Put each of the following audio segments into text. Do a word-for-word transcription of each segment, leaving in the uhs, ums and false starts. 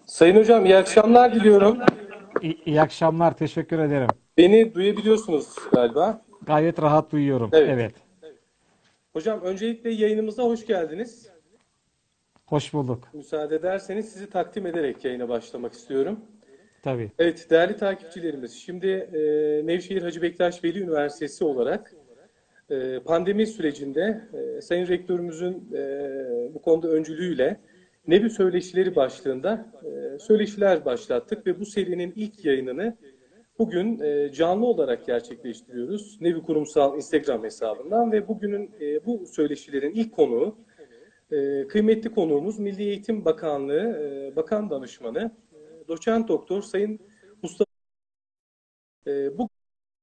Sayın hocam iyi akşamlar diliyorum. İyi, iyi akşamlar, teşekkür ederim. Beni duyabiliyorsunuz galiba. Gayet rahat duyuyorum. Evet. Evet, Hocam öncelikle yayınımıza hoş geldiniz. hoş bulduk. Müsaade ederseniz sizi takdim ederek yayına başlamak istiyorum. Tabii. Evet değerli takipçilerimiz, şimdi e, Nevşehir Hacı Bektaş Veli Üniversitesi olarak e, pandemi sürecinde e, Sayın Rektörümüzün e, bu konuda öncülüğüyle Nebi Söyleşileri başlığında e, söyleşiler başlattık ve bu serinin ilk yayınını bugün e, canlı olarak gerçekleştiriyoruz. Nevi Kurumsal Instagram hesabından ve bugünün e, bu söyleşilerin ilk konuğu e, kıymetli konuğumuz Milli Eğitim Bakanlığı e, Bakan Danışmanı e, Doçent Doktor Sayın Mustafa. E, bu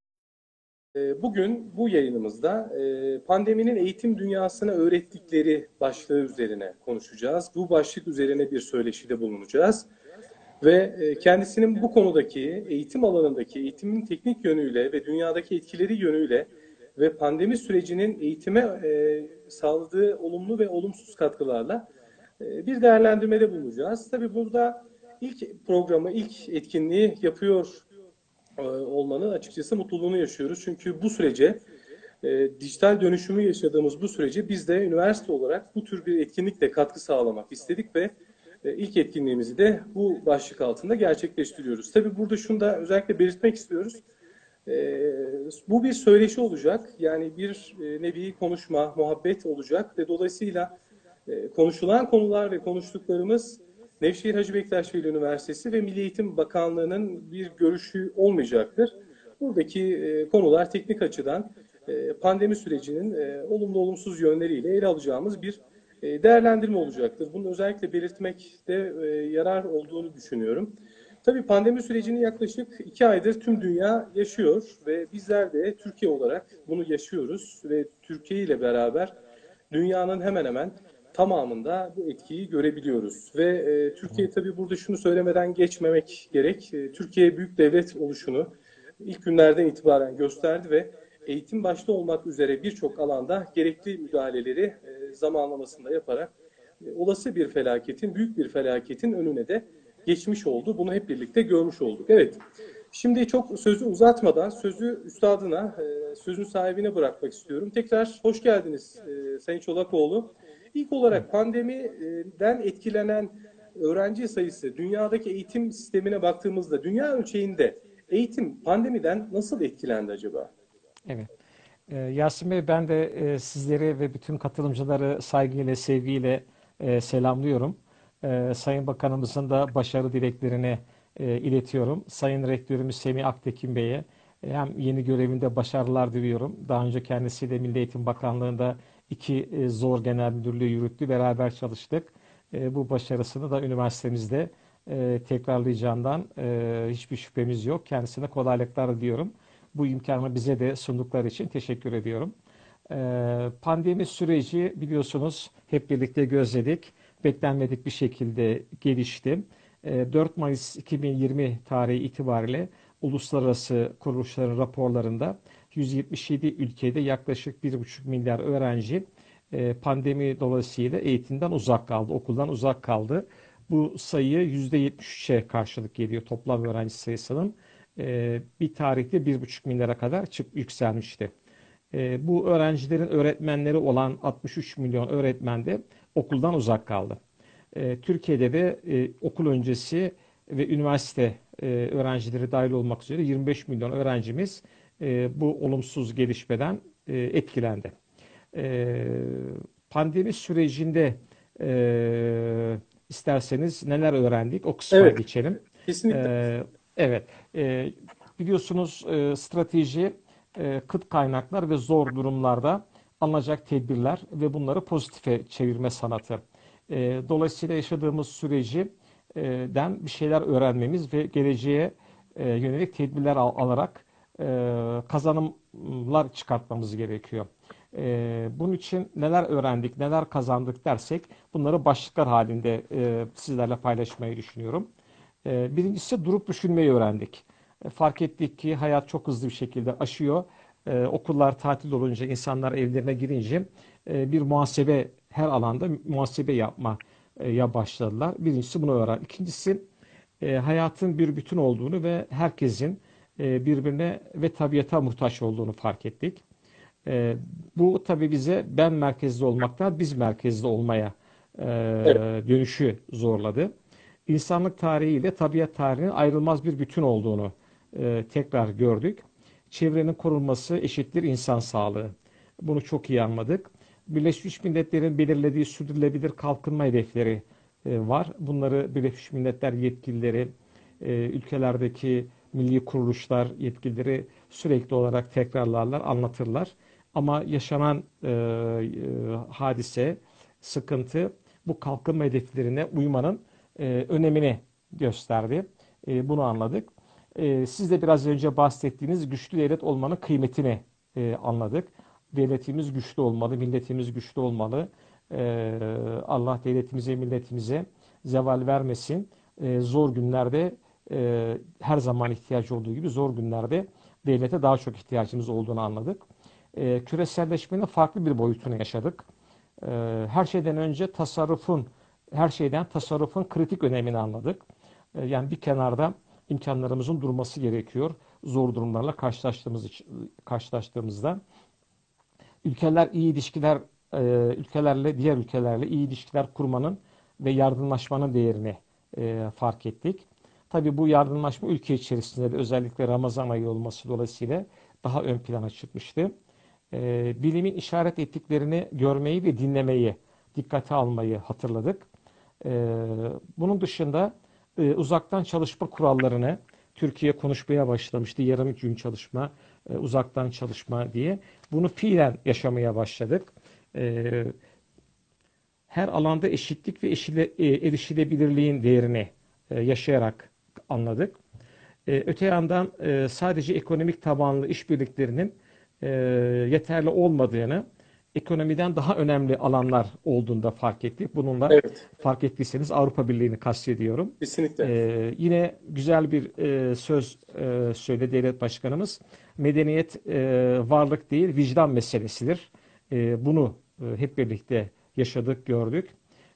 e, Bugün bu yayınımızda e, pandeminin eğitim dünyasına öğrettikleri başlığı üzerine konuşacağız. Bu başlık üzerine bir söyleşide bulunacağız. Ve e, kendisinin bu konudaki eğitim alanındaki eğitimin teknik yönüyle ve dünyadaki etkileri yönüyle ve pandemi sürecinin eğitime e, sağladığı olumlu ve olumsuz katkılarla e, bir değerlendirmede bulunacağız. Tabii burada ilk programı, ilk etkinliği yapıyor e, olmanın açıkçası mutluluğunu yaşıyoruz. Çünkü bu sürece, e, dijital dönüşümü yaşadığımız bu sürece biz de üniversite olarak bu tür bir etkinlikle katkı sağlamak istedik ve e, ilk etkinliğimizi de bu başlık altında gerçekleştiriyoruz. Tabii burada şunu da özellikle belirtmek istiyoruz. E, Bu bir söyleşi olacak. Yani bir e, nevi konuşma, muhabbet olacak ve dolayısıyla e, konuşulan konular ve konuştuklarımız Nevşehir Hacı Bektaş Veli Üniversitesi ve Milli Eğitim Bakanlığı'nın bir görüşü olmayacaktır. Buradaki e, konular teknik açıdan e, pandemi sürecinin e, olumlu olumsuz yönleriyle ele alacağımız bir e, değerlendirme olacaktır. Bunu özellikle belirtmekte e, yarar olduğunu düşünüyorum. Tabii pandemi sürecini yaklaşık iki aydır tüm dünya yaşıyor ve bizler de Türkiye olarak bunu yaşıyoruz ve Türkiye ile beraber dünyanın hemen hemen tamamında bu etkiyi görebiliyoruz. Ve e, Türkiye tabii burada şunu söylemeden geçmemek gerek. E, Türkiye büyük devlet oluşunu ilk günlerden itibaren gösterdi ve eğitim başta olmak üzere birçok alanda gerekli müdahaleleri e, zamanlamasında yaparak e, olası bir felaketin, büyük bir felaketin önüne de geçmiş oldu. Bunu hep birlikte görmüş olduk. Evet, şimdi çok sözü uzatmadan sözü üstadına, e, sözün sahibine bırakmak istiyorum. Tekrar hoş geldiniz e, Sayın Çolakoğlu. İlk Evet. olarak pandemiden etkilenen öğrenci sayısı dünyadaki eğitim sistemine baktığımızda dünya ölçeğinde eğitim pandemiden nasıl etkilendi acaba? Evet. Ee, Yasin Bey, ben de e, sizleri ve bütün katılımcıları saygıyla, sevgiyle e, selamlıyorum. Ee, Sayın Bakanımızın da başarı dileklerini e, iletiyorum. Sayın Rektörümüz Semih Aktekin Bey'e e, hem yeni görevinde başarılar diliyorum. Daha önce kendisiyle Milli Eğitim Bakanlığı'nda iki e, zor genel müdürlüğü yürüttü. Beraber çalıştık. E, bu başarısını da üniversitemizde e, tekrarlayacağından e, hiçbir şüphemiz yok. Kendisine kolaylıklar diliyorum. Bu imkanı bize de sundukları için teşekkür ediyorum. Ee, pandemi süreci biliyorsunuz hep birlikte gözledik. Beklenmedik bir şekilde gelişti. Ee, dört Mayıs iki bin yirmi tarihi itibariyle uluslararası kuruluşların raporlarında yüz yetmiş yedi ülkede yaklaşık bir buçuk milyar öğrenci e, pandemi dolayısıyla eğitimden uzak kaldı, okuldan uzak kaldı. Bu sayı yüzde yetmiş üçe karşılık geliyor toplam öğrenci sayısının. E, bir tarihte bir buçuk milyara kadar çık yükselmişti. E, bu öğrencilerin öğretmenleri olan altmış üç milyon öğretmen de okuldan uzak kaldı. E, Türkiye'de de e, okul öncesi ve üniversite e, öğrencileri dahil olmak üzere yirmi beş milyon öğrencimiz e, bu olumsuz gelişmeden e, etkilendi. E, Pandemi sürecinde e, isterseniz neler öğrendik o kısma Evet, geçelim. kesinlikle. E, evet, e, biliyorsunuz e, strateji, e, kıt kaynaklar ve zor durumlarda alınacak tedbirler ve bunları pozitife çevirme sanatı. E, dolayısıyla yaşadığımız süreci e, den bir şeyler öğrenmemiz ve geleceğe e, yönelik tedbirler al- alarak e, kazanımlar çıkartmamız gerekiyor. E, bunun için neler öğrendik, neler kazandık dersek bunları başlıklar halinde e, sizlerle paylaşmayı düşünüyorum. E, birincisi durup düşünmeyi öğrendik. E, fark ettik ki hayat çok hızlı bir şekilde aşıyor. E, okullar tatil olunca, insanlar evlerine girince e, bir muhasebe, her alanda muhasebe yapma e, ya başladılar. Birincisi bunu öğren. İkincisi e, hayatın bir bütün olduğunu ve herkesin e, birbirine ve tabiata muhtaç olduğunu fark ettik. E, Bu tabii bize ben merkezli olmaktan biz merkezli olmaya e, Evet, dönüşü zorladı. İnsanlık tarihiyle tabiat tarihinin ayrılmaz bir bütün olduğunu e, tekrar gördük. Çevrenin korunması eşittir insan sağlığı. Bunu çok iyi anladık. Birleşmiş Milletler'in belirlediği sürdürülebilir kalkınma hedefleri e, var. Bunları Birleşmiş Milletler yetkilileri, e, ülkelerdeki milli kuruluşlar yetkilileri sürekli olarak tekrarlarlar, anlatırlar. Ama yaşanan e, e, hadise, sıkıntı bu kalkınma hedeflerine uymanın e, önemini gösterdi. E, bunu anladık. E, siz de biraz önce bahsettiğiniz güçlü devlet olmanın kıymetini e, anladık. Devletimiz güçlü olmalı, milletimiz güçlü olmalı. E, Allah devletimize, milletimize zeval vermesin. E, zor günlerde e, her zaman ihtiyacı olduğu gibi zor günlerde devlete daha çok ihtiyacımız olduğunu anladık. E, küreselleşmenin farklı bir boyutunu yaşadık. E, her şeyden önce tasarrufun, her şeyden tasarrufun kritik önemini anladık. E, yani bir kenarda imkanlarımızın durması gerekiyor. Zor durumlarla karşılaştığımız için, karşılaştığımızda ülkeler iyi ilişkiler e, ülkelerle diğer ülkelerle iyi ilişkiler kurmanın ve yardımlaşmanın değerini e, fark ettik. Tabii bu yardımlaşma ülke içerisinde de özellikle Ramazan ayı olması dolayısıyla daha ön plana çıkmıştı. E, bilimin işaret ettiklerini görmeyi ve dinlemeyi, dikkate almayı hatırladık. E, Bunun dışında e, uzaktan çalışma kurallarını Türkiye konuşmaya başlamıştı. Yarım gün çalışma, e, uzaktan çalışma diye. Bunu fiilen yaşamaya başladık. E, Her alanda eşitlik ve eşile, e, erişilebilirliğin değerini e, yaşayarak anladık. E, öte yandan e, sadece ekonomik tabanlı işbirliklerinin e, yeterli olmadığını, ekonomiden daha önemli alanlar olduğunda fark ettik. Bununla evet, fark ettiyseniz Avrupa Birliği'ni kastediyorum. kesinlikle. E, yine güzel bir e, söz e, söyledi devlet başkanımız. Medeniyet e, varlık değil, vicdan meselesidir. E, bunu e, hep birlikte yaşadık, gördük.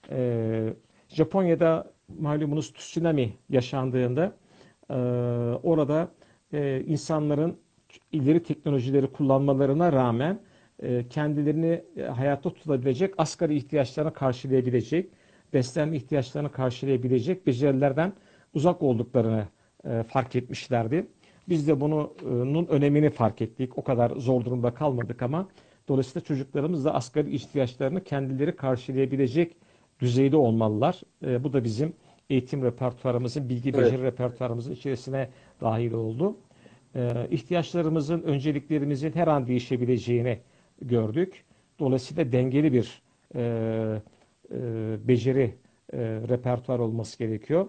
E, Japonya'da malumunuz tsunami yaşandığında ee, orada e, insanların ileri teknolojileri kullanmalarına rağmen e, kendilerini e, hayatta tutabilecek, asgari ihtiyaçlarını karşılayabilecek, beslenme ihtiyaçlarını karşılayabilecek becerilerden uzak olduklarını e, fark etmişlerdi. Biz de bunun önemini fark ettik. O kadar zor durumda kalmadık ama dolayısıyla çocuklarımız da asgari ihtiyaçlarını kendileri karşılayabilecek düzeyde olmalılar. E, bu da bizim eğitim repertuarımızın, bilgi Evet, beceri repertuarımızın içerisine dahil oldu. Ee, ihtiyaçlarımızın, önceliklerimizin her an değişebileceğini gördük. Dolayısıyla dengeli bir e, e, beceri e, repertuar olması gerekiyor.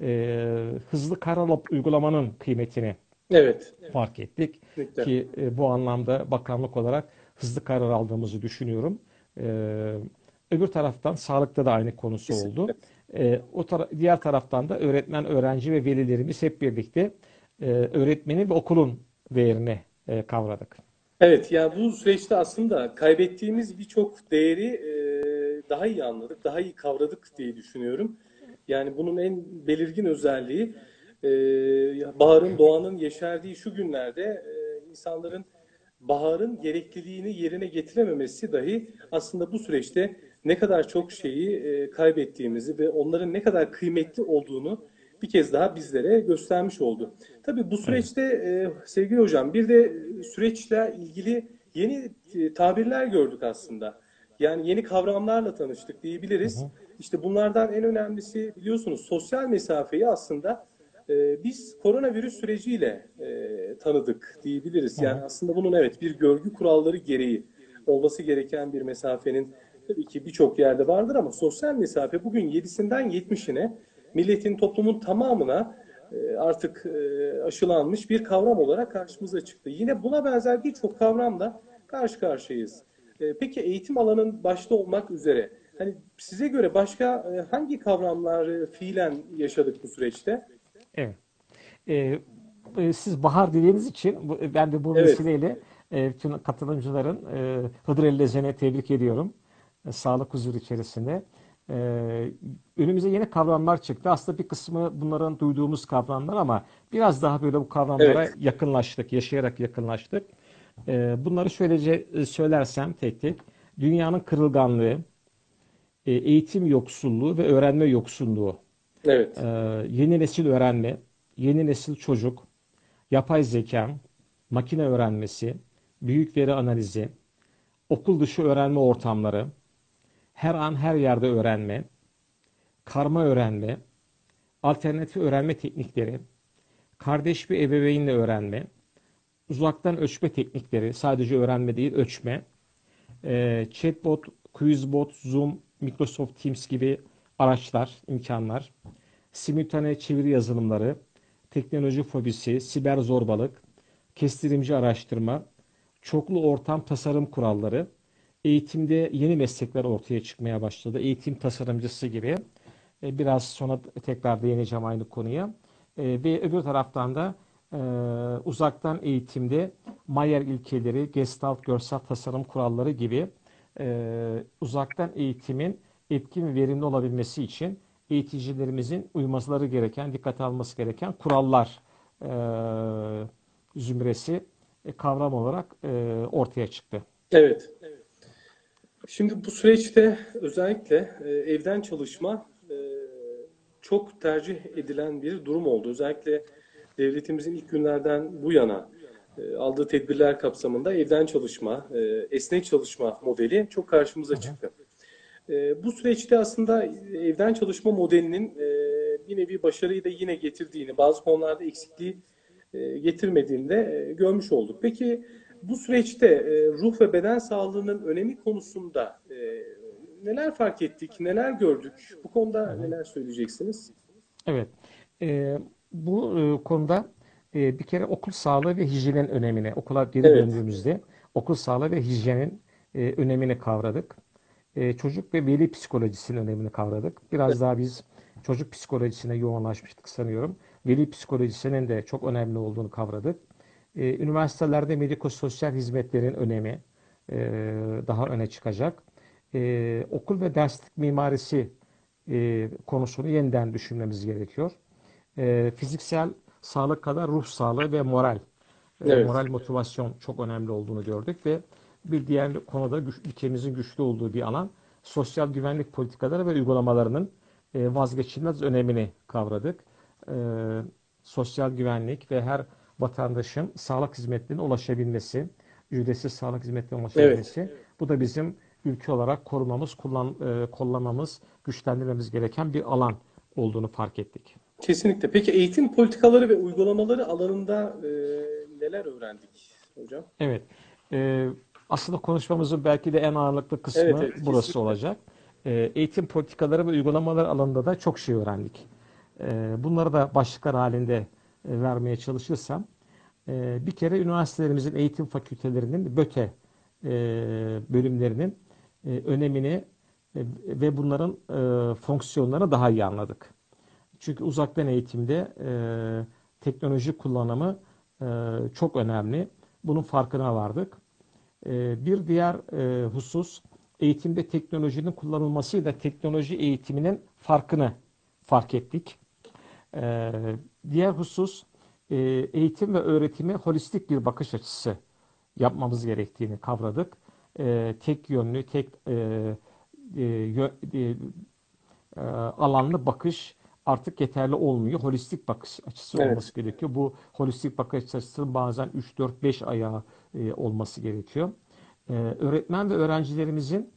E, hızlı karar alıp uygulamanın kıymetini evet, fark ettik kesinlikle, ki e, bu anlamda bakanlık olarak hızlı karar aldığımızı düşünüyorum. E, Öbür taraftan sağlıkta da aynı konusu oldu. kesinlikle. E, o tara- diğer taraftan da öğretmen, öğrenci ve velilerimiz hep birlikte e, öğretmenin ve okulun değerini e, kavradık. Evet, yani bu süreçte aslında kaybettiğimiz birçok değeri e, daha iyi anladık, daha iyi kavradık diye düşünüyorum. Yani bunun en belirgin özelliği e, baharın, doğanın yeşerdiği şu günlerde e, insanların baharın gerekliliğini yerine getirememesi dahi aslında bu süreçte ne kadar çok şeyi e, kaybettiğimizi ve onların ne kadar kıymetli olduğunu bir kez daha bizlere göstermiş oldu. Tabii bu Evet. süreçte e, sevgili hocam bir de süreçle ilgili yeni e, tabirler gördük aslında. Yani yeni kavramlarla tanıştık Hı diyebiliriz. hı. İşte bunlardan en önemlisi biliyorsunuz sosyal mesafeyi aslında e, biz koronavirüs süreciyle e, tanıdık diyebiliriz. Hı Yani hı. aslında bunun evet bir görgü kuralları gereği olması gereken bir mesafenin tabii ki birçok yerde vardır ama sosyal mesafe bugün yedisinden yetmişine milletin, toplumun tamamına e, artık e, aşılanmış bir kavram olarak karşımıza çıktı. Yine buna benzer birçok kavramla karşı karşıyayız. E, Peki eğitim alanın başta olmak üzere hani size göre başka e, hangi kavramları fiilen yaşadık bu süreçte? Evet. E, e, Siz bahar dediğiniz için bu- ben de bu Evet, vesileyle e, bütün katılımcıların e, Hıdır Ellezene tebrik ediyorum. E, sağlık huzur içerisinde. Ee, Önümüze yeni kavramlar çıktı. Aslında bir kısmı bunların duyduğumuz kavramlar ama biraz daha böyle bu kavramlara Evet. yakınlaştık, yaşayarak yakınlaştık. Ee, bunları şöylece e, söylersem tek tek. Dünyanın kırılganlığı, e, eğitim yoksulluğu ve öğrenme yoksulluğu, ee, Evet. yeni nesil öğrenme, yeni nesil çocuk, yapay zeka, makine öğrenmesi, büyük veri analizi, okul dışı öğrenme ortamları, her an her yerde öğrenme, karma öğrenme, alternatif öğrenme teknikleri, kardeş bir ebeveynle öğrenme, uzaktan ölçme teknikleri, sadece öğrenme değil ölçme, e, chatbot, quizbot, Zoom, Microsoft Teams gibi araçlar, imkanlar, simultane çeviri yazılımları, teknoloji fobisi, siber zorbalık, kestirimci araştırma, çoklu ortam tasarım kuralları, eğitimde yeni meslekler ortaya çıkmaya başladı. Eğitim tasarımcısı gibi. E, Biraz sonra tekrar değineceğim aynı konuya. E, Ve öbür taraftan da e, uzaktan eğitimde Mayer ilkeleri, Gestalt görsel tasarım kuralları gibi e, uzaktan eğitimin etkin ve verimli olabilmesi için eğiticilerimizin uymaları gereken, dikkate alması gereken kurallar e, zümresi e, kavram olarak e, ortaya çıktı. Evet. Şimdi bu süreçte özellikle e, evden çalışma e, çok tercih edilen bir durum oldu. Özellikle devletimizin ilk günlerden bu yana e, aldığı tedbirler kapsamında evden çalışma, e, esnek çalışma modeli çok karşımıza Hı hı. çıktı. E, bu süreçte aslında evden çalışma modelinin e, bir nevi başarıyı da yine getirdiğini, bazı konularda eksikliği e, getirmediğini de e, görmüş olduk. Peki bu süreçte e, ruh ve beden sağlığının önemi konusunda e, neler fark ettik, neler gördük? Bu Hı konuda hı. neler söyleyeceksiniz? Evet. Ee, bu e, konuda e, bir kere okul sağlığı ve hijyenin önemini, okula geri Evet, döndüğümüzde okul sağlığı ve hijyenin e, önemini kavradık. E, çocuk ve veli psikolojisinin önemini kavradık. Biraz daha biz çocuk psikolojisine yoğunlaşmıştık sanıyorum. Veli psikolojisinin de çok önemli olduğunu kavradık. E, üniversitelerde medikososyal hizmetlerin önemi e, daha öne çıkacak. E, okul ve derslik mimarisi e, konusunu yeniden düşünmemiz gerekiyor. E, fiziksel sağlık kadar ruh sağlığı ve moral, e, evet, moral motivasyon çok önemli olduğunu gördük ve bir diğer konuda güç, ülkemizin güçlü olduğu bir alan sosyal güvenlik politikaları ve uygulamalarının e, vazgeçilmez önemini kavradık. E, Sosyal güvenlik ve her vatandaşın sağlık hizmetlerine ulaşabilmesi, ücretsiz sağlık hizmetlerine evet. ulaşabilmesi, bu da bizim ülke olarak korumamız, kullan, e, kollamamız, güçlendirmemiz gereken bir alan olduğunu fark ettik. Kesinlikle. Peki eğitim politikaları ve uygulamaları alanında e, neler öğrendik hocam? Evet. Ee, Aslında konuşmamızın belki de en ağırlıklı Evet, kısmı evet, burası kesinlikle. olacak. Ee, eğitim politikaları ve uygulamalar alanında da çok şey öğrendik. Ee, bunları da başlıklar halinde e, vermeye çalışırsam, e, bir kere üniversitelerimizin eğitim fakültelerinin BÖTE e, bölümlerinin e, önemini e, ve bunların e, fonksiyonlarını daha iyi anladık. Çünkü uzaktan eğitimde e, teknoloji kullanımı e, çok önemli. Bunun farkına vardık. E, bir diğer e, husus eğitimde teknolojinin kullanılmasıyla teknoloji eğitiminin farkını fark ettik. E, Diğer husus e, eğitim ve öğretime holistik bir bakış açısı yapmamız gerektiğini kavradık. E, tek yönlü, tek e, e, yö- e, e, alanlı bakış artık yeterli olmuyor. Holistik bakış açısı Evet, olması gerekiyor. Bu holistik bakış açısının bazen üç dört beş ayağı e, olması gerekiyor. E, öğretmen ve öğrencilerimizin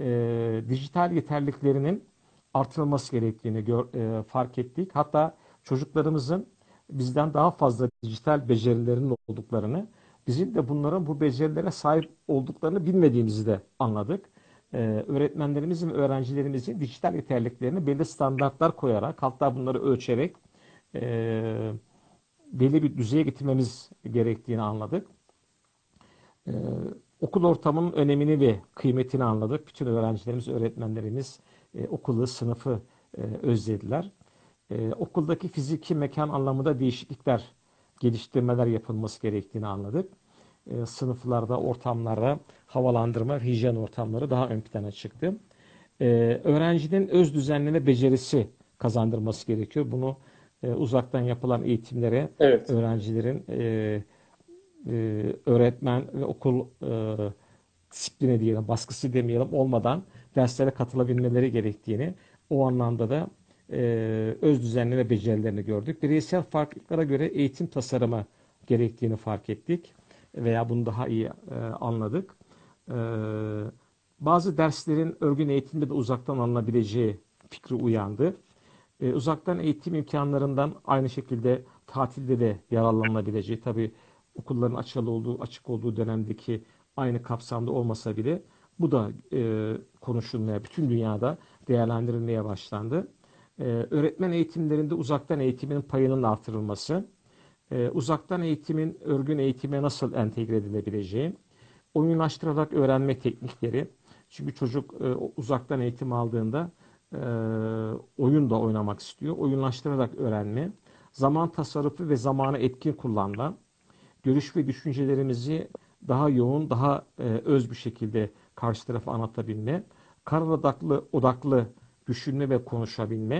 e, dijital yeterliliklerinin artırılması gerektiğini gör, e, fark ettik. Hatta çocuklarımızın bizden daha fazla dijital becerilerinin olduklarını, bizim de bunların bu becerilere sahip olduklarını bilmediğimizi de anladık. Ee, öğretmenlerimizin ve öğrencilerimizin dijital yeterliliklerini belli standartlar koyarak, hatta bunları ölçerek e, belli bir düzeye getirmemiz gerektiğini anladık. Ee, Okul ortamının önemini ve kıymetini anladık. Bütün öğrencilerimiz, öğretmenlerimiz e, okulu, sınıfı e, özlediler. E, okuldaki fiziki mekan anlamında değişiklikler, geliştirmeler yapılması gerektiğini anladık. E, sınıflarda, ortamlarda havalandırma, hijyen ortamları daha ön plana çıktı. Ee, öğrencinin öz düzenleme becerisi kazandırması gerekiyor. Bunu e, uzaktan yapılan eğitimlere Evet. öğrencilerin e, e, öğretmen ve okul e, disiplini diyelim, baskısı demeyelim olmadan derslere katılabilmeleri gerektiğini, o anlamda da e, öz düzenleme becerilerini gördük. Bireysel farklılıklara göre eğitim tasarımı gerektiğini fark ettik veya bunu daha iyi e, anladık. E, Bazı derslerin örgün eğitimde de uzaktan alınabileceği fikri uyandı. E, uzaktan eğitim imkanlarından aynı şekilde tatilde de yararlanılabileceği, tabii okulların açılı olduğu, açık olduğu dönemdeki aynı kapsamda olmasa bile bu da e, konuşulmaya, bütün dünyada değerlendirilmeye başlandı. E, öğretmen eğitimlerinde uzaktan eğitimin payının artırılması, e, uzaktan eğitimin örgün eğitime nasıl entegre edilebileceği, oyunlaştırarak öğrenme teknikleri. Çünkü çocuk e, uzaktan eğitim aldığında e, oyun da oynamak istiyor. Oyunlaştırarak öğrenme, zaman tasarrufu ve zamanı etkin kullanma, görüş ve düşüncelerimizi daha yoğun, daha e, öz bir şekilde karşı tarafa anlatabilme, karar odaklı, odaklı düşünme ve konuşabilme,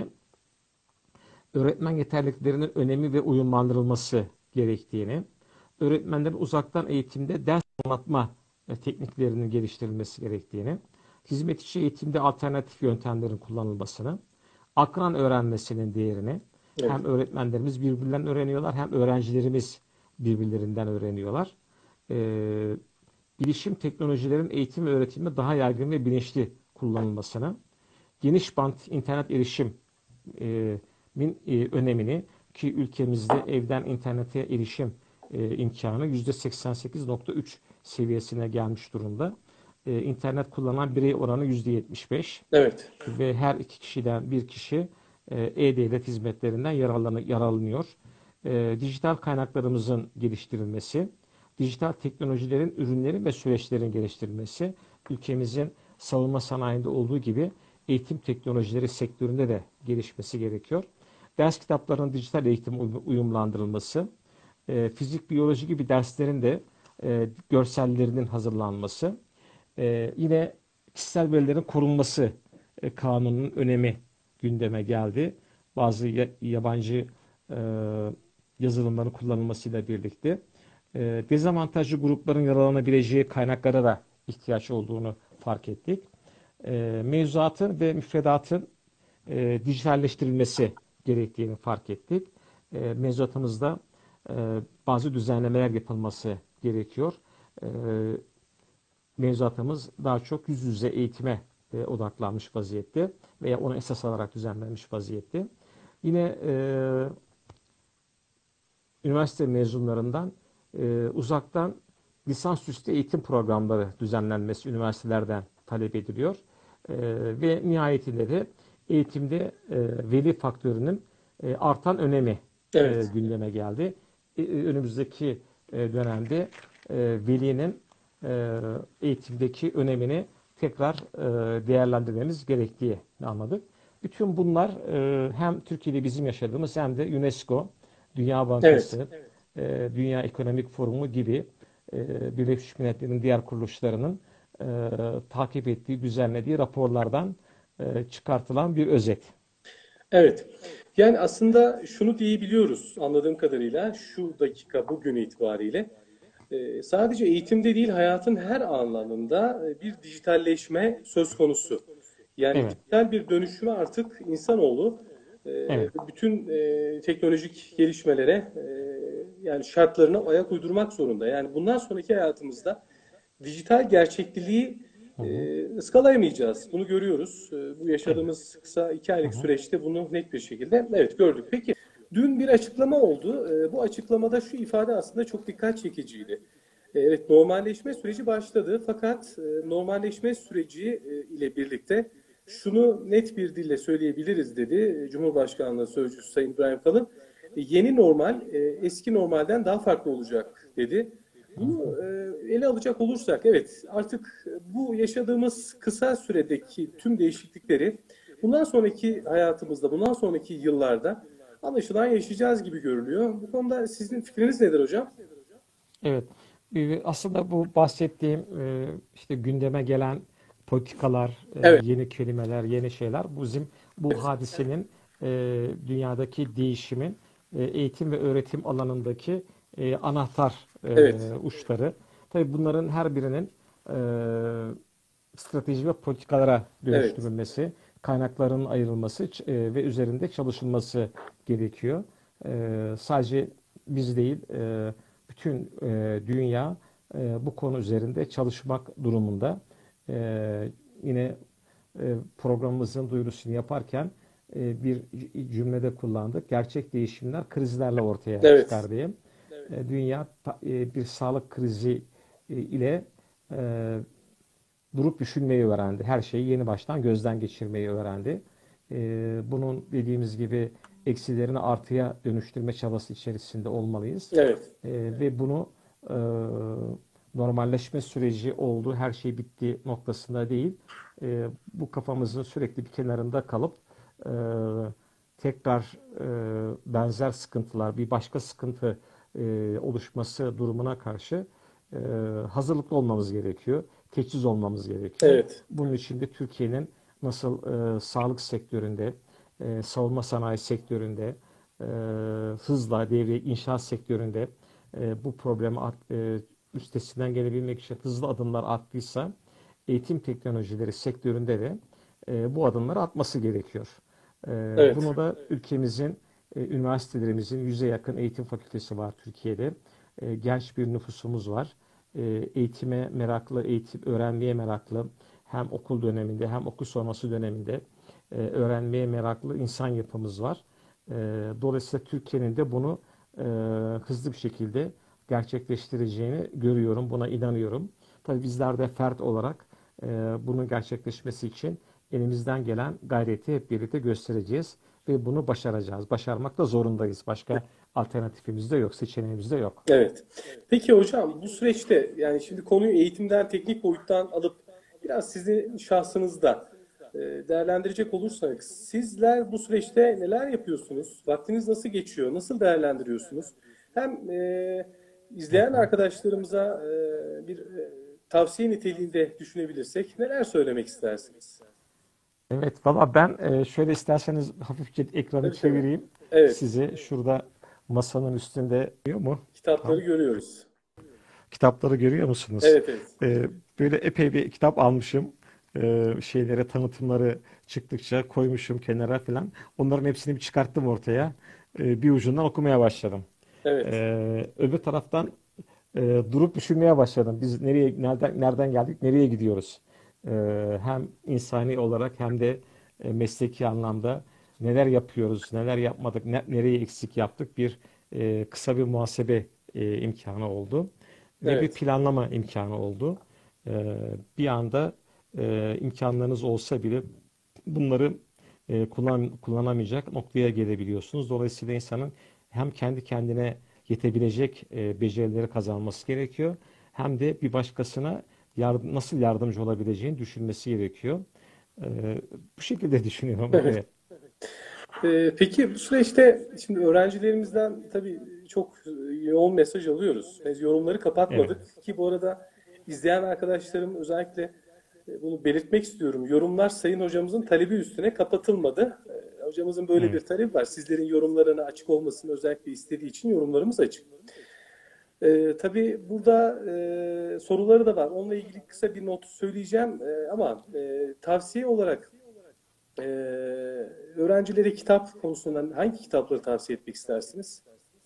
öğretmen yeterliliklerinin önemi ve uyumlandırılması gerektiğini, öğretmenlerin uzaktan eğitimde ders anlatma e, tekniklerinin geliştirilmesi gerektiğini, hizmet içi eğitimde alternatif yöntemlerin kullanılmasını, akran öğrenmesinin değerini, hem Evet. öğretmenlerimiz birbirlerinden öğreniyorlar hem öğrencilerimiz birbirlerinden öğreniyorlar. Ee, Bilişim teknolojilerin eğitim ve öğretimde daha yaygın ve bilinçli kullanılmasını, geniş bant internet erişim e, min e, önemini, ki ülkemizde evden internete erişim e, imkanı yüzde seksen sekiz nokta üç seviyesine gelmiş durumda. E, internet kullanan birey oranı yüzde yetmiş beş Evet. ve her iki kişiden bir kişi e, e-devlet hizmetlerinden yararlanıyor. E, dijital kaynaklarımızın geliştirilmesi, dijital teknolojilerin, ürünlerin ve süreçlerin geliştirilmesi, ülkemizin savunma sanayinde olduğu gibi eğitim teknolojileri sektöründe de gelişmesi gerekiyor. Ders kitaplarının dijital eğitim uyumlandırılması, e, fizik, biyoloji gibi derslerin de e, görsellerinin hazırlanması, e, yine kişisel verilerin korunması e, kanunun önemi gündeme geldi. Bazı ya- yabancı e, yazılımların kullanılmasıyla birlikte e, dezavantajlı grupların yararlanabileceği kaynaklara da ihtiyaç olduğunu fark ettik. E, mevzuatın ve müfredatın e, dijitalleştirilmesi gerektiğini fark ettik. E, mevzuatımızda e, bazı düzenlemeler yapılması gerekiyor. E, Mevzuatımız daha çok yüz yüze eğitime e, odaklanmış vaziyette veya onu esas alarak düzenlenmiş vaziyette. Yine e, üniversite mezunlarından e, uzaktan lisansüstü eğitim programları düzenlenmesi üniversitelerden talep ediliyor. E, ve nihayetinde de eğitimde e, veli faktörünün e, artan önemi e, Evet. gündeme geldi. E, önümüzdeki e, dönemde e, velinin e, eğitimdeki önemini tekrar e, değerlendirmemiz gerektiği anladık. Bütün bunlar e, hem Türkiye'de bizim yaşadığımız hem de UNESCO, Dünya Evet. Bankası, e, Dünya Ekonomik Forumu gibi e, Birleşmiş Milletler'in diğer kuruluşlarının e, takip ettiği, düzenlediği raporlardan e, çıkartılan bir özet. Evet. Yani aslında şunu diyebiliyoruz anladığım kadarıyla şu dakika bugün itibariyle e, sadece eğitimde değil hayatın her alanında e, bir dijitalleşme söz konusu. Yani Evet, dijital bir dönüşüme artık insanoğlu e, evet. bütün e, teknolojik gelişmelere e, yani şartlarına ayak uydurmak zorunda. Yani bundan sonraki hayatımızda dijital gerçekliliği Hı hı. e, ıskalayamayacağız. Bunu görüyoruz. E, bu Evet. yaşadığımız kısa iki Hı aylık hı. süreçte bunu net bir şekilde evet gördük. Peki dün bir açıklama oldu. E, bu açıklamada şu ifade aslında çok dikkat çekiciydi. E, evet normalleşme süreci başladı fakat e, normalleşme süreci e, ile birlikte şunu net bir dille söyleyebiliriz dedi e, Cumhurbaşkanlığı Sözcüsü Sayın İbrahim Kalın. E, yeni normal e, eski normalden daha farklı olacak dedi. Bunu e, ele alacak olursak, evet artık bu yaşadığımız kısa süredeki tüm değişiklikleri bundan sonraki hayatımızda, bundan sonraki yıllarda anlaşılan yaşayacağız gibi görünüyor. Bu konuda sizin fikriniz nedir hocam? Evet. Ee, Aslında bu bahsettiğim e, işte gündeme gelen politikalar, e, Evet, yeni kelimeler, yeni şeyler. Bu bizim bu hadisenin e, dünyadaki değişimin e, eğitim ve öğretim alanındaki e, anahtar e, evet, uçları. Tabii bunların her birinin e, strateji ve politikalara evet, dönüştürülmesi, kaynakların ayrılması e, ve üzerinde çalışılması gerekiyor. E, sadece biz değil, e, bütün e, dünya e, bu konu üzerinde çalışmak durumunda. E, yine e, programımızın duyurusunu yaparken e, bir cümlede kullandık. Gerçek değişimler krizlerle ortaya evet, çıkar diye. E, dünya e, bir sağlık krizi e, ile e, durup düşünmeyi öğrendi. Her şeyi yeni baştan gözden geçirmeyi öğrendi. Ee, bunun dediğimiz gibi eksilerini artıya dönüştürme çabası içerisinde olmalıyız. evet, Ee, ve bunu e, normalleşme süreci oldu, her şey bitti noktasında değil. Ee, bu kafamızın sürekli bir kenarında kalıp e, tekrar e, benzer sıkıntılar, bir başka sıkıntı e, oluşması durumuna karşı e, hazırlıklı olmamız gerekiyor. Teçhiz olmamız gerekiyor. evet, Bunun için de Türkiye'nin nasıl e, sağlık sektöründe, e, savunma sanayi sektöründe, e, hızla devre inşaat sektöründe e, bu problemi at, e, üstesinden gelebilmek için hızlı adımlar attıysa eğitim teknolojileri sektöründe de e, bu adımları atması gerekiyor. E, evet, bunu da ülkemizin e, üniversitelerimizin yüze yakın eğitim fakültesi var Türkiye'de. E, genç bir nüfusumuz var. E, eğitime meraklı, eğitim öğrenmeye meraklı, hem okul döneminde hem okul sonrası döneminde e, öğrenmeye meraklı insan yapımız var. E, dolayısıyla Türkiye'nin de bunu e, hızlı bir şekilde gerçekleştireceğini görüyorum, buna inanıyorum. Tabii bizler de fert olarak e, bunun gerçekleşmesi için elimizden gelen gayreti hep birlikte göstereceğiz ve bunu başaracağız. Başarmak da zorundayız. Başka alternatifimiz de yok, seçeneğimiz de yok. evet. Peki hocam bu süreçte yani şimdi konuyu eğitimden, teknik boyuttan alıp biraz sizin şahsınızda e, değerlendirecek olursak sizler bu süreçte neler yapıyorsunuz? Vaktiniz nasıl geçiyor? Nasıl değerlendiriyorsunuz? Hem e, izleyen arkadaşlarımıza e, bir e, tavsiye niteliğinde düşünebilirsek neler söylemek istersiniz? Evet, valla ben e, şöyle isterseniz hafifçe ekranı Tabii tabii. çevireyim. Evet, Size şurada masanın üstünde görüyor mu? kitapları Tam. görüyoruz. Kitapları görüyor musunuz? Evet, evet. E, böyle epey bir kitap almışım. E, şeylere tanıtımları çıktıkça koymuşum kenara falan. Onların hepsini bir çıkarttım ortaya. E, bir ucundan okumaya başladım. Evet, E, öbür taraftan e, durup düşünmeye başladım. Biz nereye, nereden, nereden geldik, nereye gidiyoruz? E, hem insani olarak hem de e, mesleki anlamda neler yapıyoruz, neler yapmadık, ne- nereye eksik yaptık bir e, kısa bir muhasebe e, imkanı oldu ve bir evet, planlama imkanı oldu. E, bir anda e, imkanlarınız olsa bile bunları e, kullan, kullanamayacak noktaya gelebiliyorsunuz. Dolayısıyla insanın hem kendi kendine yetebilecek e, becerileri kazanması gerekiyor. Hem de bir başkasına yardım, nasıl yardımcı olabileceğini düşünmesi gerekiyor. E, bu şekilde düşünüyorum. evet. Evet. Ee, peki bu süreçte şimdi öğrencilerimizden tabii çok yoğun mesaj alıyoruz. Biz yorumları Evet. kapatmadık ki bu arada izleyen arkadaşlarım özellikle e, bunu belirtmek istiyorum. Yorumlar Sayın Hocamızın talebi üstüne kapatılmadı. Ee, Hocamızın böyle bir Evet. talebi var. Sizlerin yorumlarına açık olmasını özellikle istediği için yorumlarımız açık. Ee, tabii burada e, soruları da var. Onunla ilgili kısa bir not söyleyeceğim. Ee, ama e, tavsiye olarak Ee, öğrencilere kitap konusundan hangi kitapları tavsiye etmek istersiniz?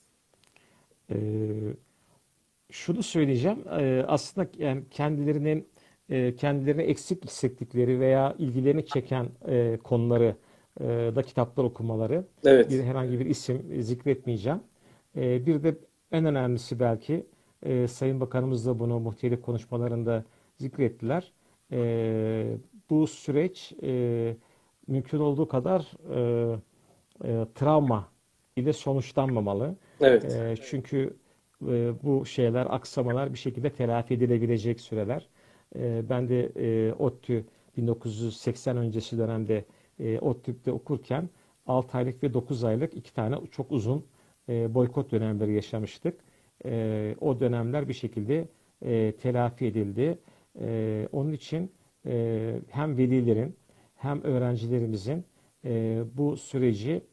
E, şunu söyleyeceğim. E, aslında yani kendilerinin e, kendilerine eksik hissettikleri veya ilgilerini çeken e, konuları e, da kitaplar okumaları. Bir Evet, herhangi bir isim zikretmeyeceğim. E, bir de en önemlisi belki e, Sayın Bakanımız da bunu muhtelif konuşmalarında zikrettiler. E, bu süreç e, mümkün olduğu kadar e, e, travma ile sonuçlanmamalı. evet, E, çünkü e, bu şeyler, aksamalar bir şekilde telafi edilebilecek süreler. E, ben de e, ODTÜ bin dokuz yüz seksen öncesi dönemde e, ODTÜ'de okurken altı aylık ve dokuz aylık iki tane çok uzun e, boykot dönemleri yaşamıştık. E, o dönemler bir şekilde e, telafi edildi. E, onun için e, hem velilerin hem öğrencilerimizin e, bu süreci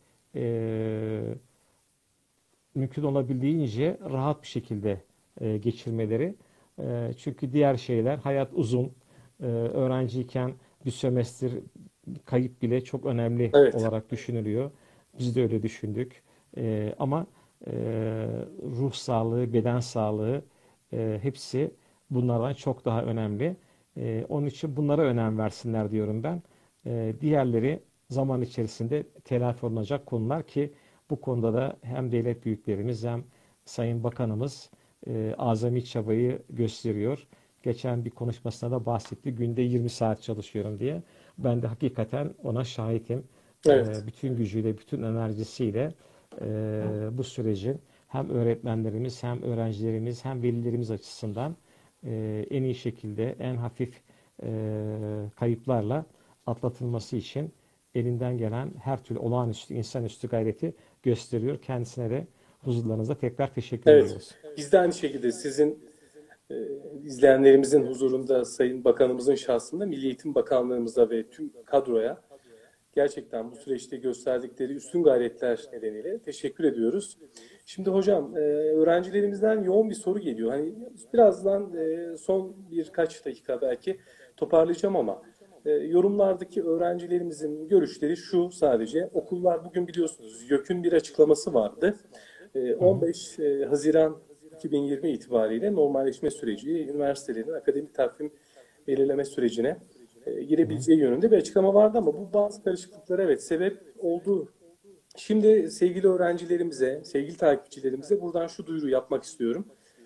e, mümkün olabildiğince rahat bir şekilde e, geçirmeleri. E, çünkü diğer şeyler, hayat uzun. E, öğrenciyken bir sömestr kayıp bile çok önemli Evet, olarak düşünülüyor. Biz de öyle düşündük. E, ama e, ruh sağlığı, beden sağlığı e, hepsi bunlardan çok daha önemli. E, onun için bunlara önem versinler diyorum ben. E, diğerleri zaman içerisinde telafi olunacak konular ki bu konuda da hem devlet büyüklerimiz hem Sayın Bakanımız e, azami çabayı gösteriyor. Geçen bir konuşmasında da bahsetti. Günde yirmi saat çalışıyorum diye. Ben de hakikaten ona şahitim. E, evet, bütün gücüyle, bütün enerjisiyle e, bu sürecin hem öğretmenlerimiz hem öğrencilerimiz hem velilerimiz açısından e, en iyi şekilde en hafif e, kayıplarla atlatılması için elinden gelen her türlü olağanüstü, insanüstü gayreti gösteriyor. Kendisine de huzurlarınızda tekrar teşekkür evet. ediyoruz. Biz de aynı şekilde sizin e, izleyenlerimizin huzurunda Sayın Bakanımızın şahsında Milli Eğitim Bakanlığımıza ve tüm kadroya gerçekten bu süreçte gösterdikleri üstün gayretler nedeniyle teşekkür ediyoruz. Şimdi hocam, e, öğrencilerimizden yoğun bir soru geliyor. Hani birazdan e, son birkaç dakika belki toparlayacağım ama e, yorumlardaki öğrencilerimizin görüşleri şu sadece. Okullar bugün biliyorsunuz YÖK'ün bir açıklaması vardı. E, Hı hı, on beş e, Haziran iki bin yirmi itibariyle normalleşme süreci, üniversitelerin akademik takvim belirleme sürecine e, hı hı. girebileceği yönünde bir açıklama vardı ama bu bazı karışıklıklara evet sebep oldu. Şimdi sevgili öğrencilerimize, sevgili takipçilerimize buradan şu duyuru yapmak istiyorum.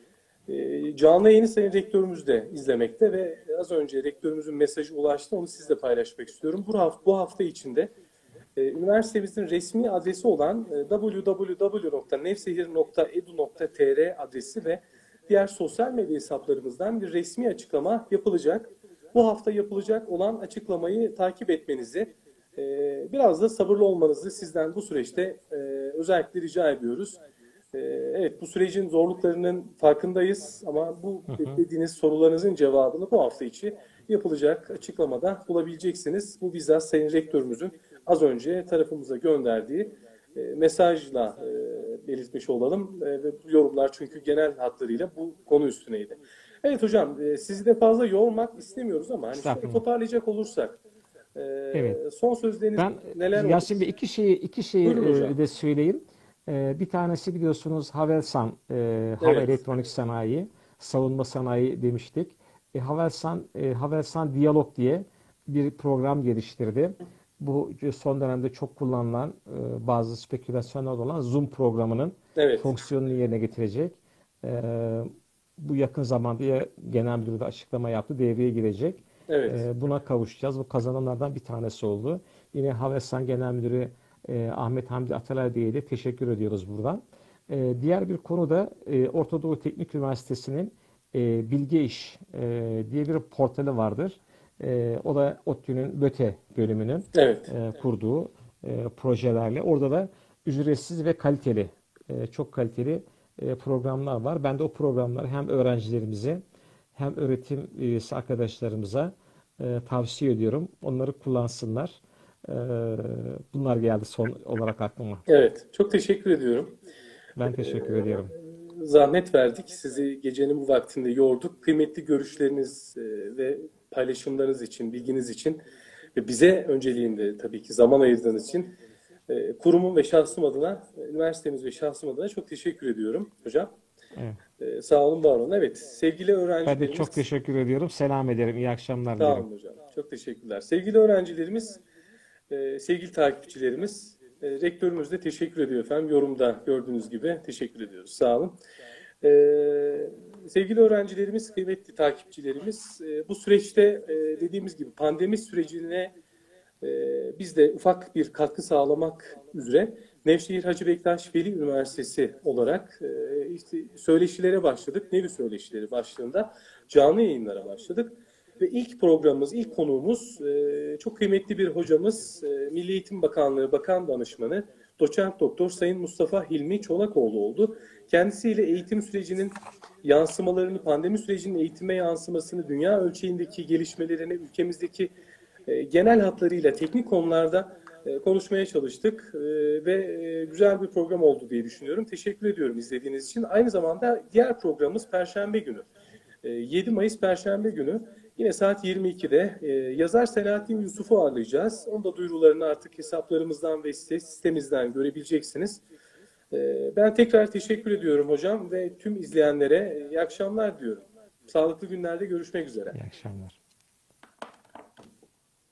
E, canlı yayını Sayın Rektörümüz de izlemekte ve az önce rektörümüzün mesajı ulaştı. Onu sizle paylaşmak istiyorum. Bu hafta, bu hafta içinde e, üniversitemizin resmi adresi olan e, double-u double-u double-u nokta nevsehir nokta edu nokta tr adresi ve diğer sosyal medya hesaplarımızdan bir resmi açıklama yapılacak. Bu hafta yapılacak olan açıklamayı takip etmenizi, e, biraz da sabırlı olmanızı sizden bu süreçte e, özellikle rica ediyoruz. E, evet, bu sürecin zorluklarının farkındayız ama bu Hı hı. beklediğiniz sorularınızın cevabını bu hafta içi yapılacak açıklamada bulabileceksiniz. Bu bizzat Sayın Rektörümüzün az önce tarafımıza gönderdiği e, mesajla e, belirtmiş olalım. E, ve bu yorumlar çünkü genel hatlarıyla bu konu üstüneydi. Evet hocam, e, sizi de fazla yormak istemiyoruz ama hani şöyle Estağfurullah. toparlayacak olursak Evet. e, son sözleriniz Ben neler olur? Yasin Bey iki şeyi iki şeyi Buyurun hocam. e, de söyleyeyim. E, bir tanesi biliyorsunuz Havelsan, e, Hava Evet, Elektronik Sanayi, Savunma Sanayi demiştik. E, Havelsan, e, Havelsan Diyalog diye bir program geliştirdi. Bu son dönemde çok kullanılan e, bazı spekülasyonlar olan Zoom programının evet, fonksiyonunu yerine getirecek. E, bu yakın zamanda ya genel müdür de açıklama yaptı, devreye girecek. evet, E, buna kavuşacağız. Bu kazananlardan bir tanesi oldu. Yine Havelsan Genel Müdürü e, Ahmet Hamdi Atalay Bey'e de teşekkür ediyoruz buradan. E, diğer bir konu da e, Orta Doğu Teknik Üniversitesi'nin e, Bilge İş e, diye bir portali vardır. E, o da ODTÜ'nün BÖTE bölümünün evet, e, kurduğu e, projelerle. Orada da ücretsiz ve kaliteli, e, çok kaliteli e, programlar var. Ben de o programları hem öğrencilerimize hem öğretim üyesi arkadaşlarımıza e, tavsiye ediyorum. Onları kullansınlar. E, bunlar geldi son olarak aklıma. evet. Çok teşekkür ediyorum. Ben teşekkür ediyorum. Zahmet verdik. Sizi gecenin bu vaktinde yorduk. Kıymetli görüşleriniz e, ve paylaşımlarınız için, bilginiz için ve bize önceliğinde tabii ki zaman ayırdığınız için e, kurumun ve şahsım adına, üniversitemiz ve şahsım adına çok teşekkür ediyorum hocam. Evet. E, sağ olun, var olun. Evet, sevgili Ben de çok öğrencilerimiz, teşekkür ediyorum. Selam ederim. İyi akşamlar sağ dilerim. olun hocam. Çok teşekkürler. Sevgili öğrencilerimiz, e, sevgili takipçilerimiz, e, rektörümüz de teşekkür ediyor efendim. Yorumda gördüğünüz gibi teşekkür ediyoruz. Sağ olun. Ee, sevgili öğrencilerimiz, kıymetli takipçilerimiz, e, bu süreçte e, dediğimiz gibi pandemi sürecine e, biz de ufak bir katkı sağlamak üzere Nevşehir Hacı Bektaş Veli Üniversitesi olarak e, işte söyleşilere başladık. Nevi söyleşileri başlığında canlı yayınlara başladık. Ve ilk programımız, ilk konuğumuz e, çok kıymetli bir hocamız, e, Milli Eğitim Bakanlığı Bakan Danışmanı doçent doktor Sayın Mustafa Hilmi Çolakoğlu oldu. Kendisiyle eğitim sürecinin yansımalarını, pandemi sürecinin eğitime yansımasını, dünya ölçeğindeki gelişmelerini, ülkemizdeki e, genel hatlarıyla teknik konularda e, konuşmaya çalıştık e, ve e, güzel bir program oldu diye düşünüyorum. Teşekkür ediyorum izlediğiniz için. Aynı zamanda diğer programımız Perşembe günü. E, yedi Mayıs Perşembe günü yine saat yirmi ikide e, yazar Selahattin Yusuf'u ağırlayacağız. Onun da duyurularını artık hesaplarımızdan ve sitemizden görebileceksiniz. E, ben tekrar teşekkür ediyorum hocam ve tüm izleyenlere iyi akşamlar diyorum. Sağlıklı günlerde görüşmek üzere. İyi akşamlar.